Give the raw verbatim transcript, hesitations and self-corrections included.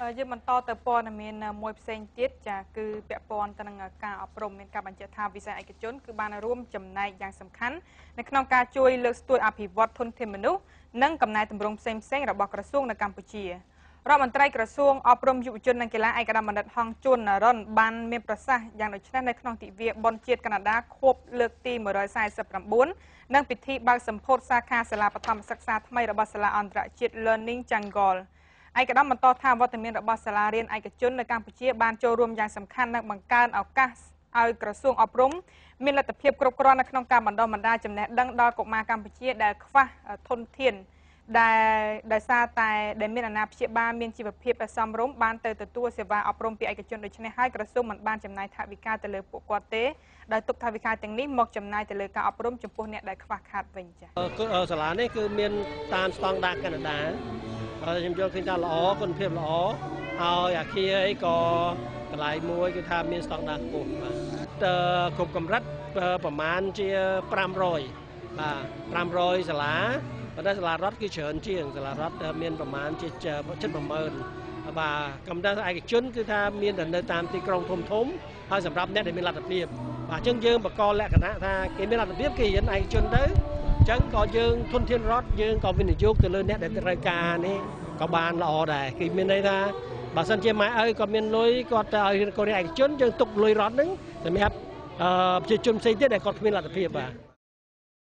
យើងបន្តទៅព័ត៌មានមួយផ្សេងទៀតចាគឺពាក់ព័ន្ធទៅនឹងការអប់រំមានការបញ្ជាក់ថាវិស័យឯកជនគឺបានរួមចំណែកយ៉ាងសំខាន់នៅក្នុងការជួយលើកស្ទួយអភិវឌ្ឍធនធានមនុស្សនិងកំណែទម្រង់ផ្សេងៗរបស់ក្រសួងនៅកម្ពុជារដ្ឋមន្ត្រីក្រសួងអប់រំយុវជននិងកីឡាឯកឧត្តមបណ្ឌិតហងជួន NARON បានមានប្រសាសន៍យ៉ាងដូចនេះនៅក្នុងទិវាបុណ្យជាតិកាណាដាខួបលើកទីមួយរយសែនសិប៩និងពិធីបើកសម្ពោធសាខាសាលាបឋមសិក្សាថ្មីរបស់សាលាអន្តរជាតិ Learning Jungle ឯកឧត្តមបន្តថាវត្តមានរបស់សាលារៀនឯកជននៅកម្ពុជាបានចូលរួមយ៉ាងសំខាន់និងបង្កើនឱកាសឲ្យក្រសួងអប់រំមានលទ្ធភាពគ្រប់គ្រាន់នៅក្នុងការបណ្ដុះបណ្ដាលចំណេះដឹងដល់កុមារកម្ពុជាដែលខ្វះធនធានដែលដោយសារតែដែលមានអាណាព្យាបាលមានជីវភាពសមរម្យបានទៅទទួលសេវាអប់រំពីឯកជនដូច្នេះហើយក្រសួងមិនបានចំណាយថវិកាទៅលើពួកគាត់ទេដោយទុកថវិកាទាំងនេះមកចំណាយទៅលើការអប់រំចំពោះអ្នកដែលខ្វះខាតវិញចា៎សាលានេះគឺមានតាមស្តង់ដារកាណាដាខ្ញុំយល់ឃើញថាល្អគុណភាពល្អហើយអាគារអីក៏កន្លែងមួយគឺថាមានស្តង់ដារខ្ពស់បាទគ្រប់កម្រិតប្រមាណជាប្រាំរយបាទប្រាំរយសាលាប៉ុន្តែសាលារដ្ឋគឺច្រើនជាងសាលារដ្ឋមានប្រមាណជាជិតមួយម៉ឺនបាទកំដៅឯកជនគឺថាមានតែនៅតាមទីក្រុងធំធំហើយសម្រាប់អ្នកដែលមានលទ្ធភាពបាទអញ្ចឹងយើងបកលលក្ខណៈថាគេមានលទ្ធភាពគេរៀនឯកជនទៅអញ្ចឹងក៏យើងធនធានរដ្ឋយើងក៏វិនិយោគទៅលើអ្នកដែលត្រូវការនេះក៏បានល្អដែរគេមានន័យថាបើសិនជាម៉ែឪគាត់មានលុយគាត់ទៅឲ្យរៀនកូនឯកជនយើងទុកលុយរដ្ឋហ្នឹងសម្រាប់ប្រជាជនផ្សេងទៀតដែលគាត់គ្មានលទ្ធភាពបាទ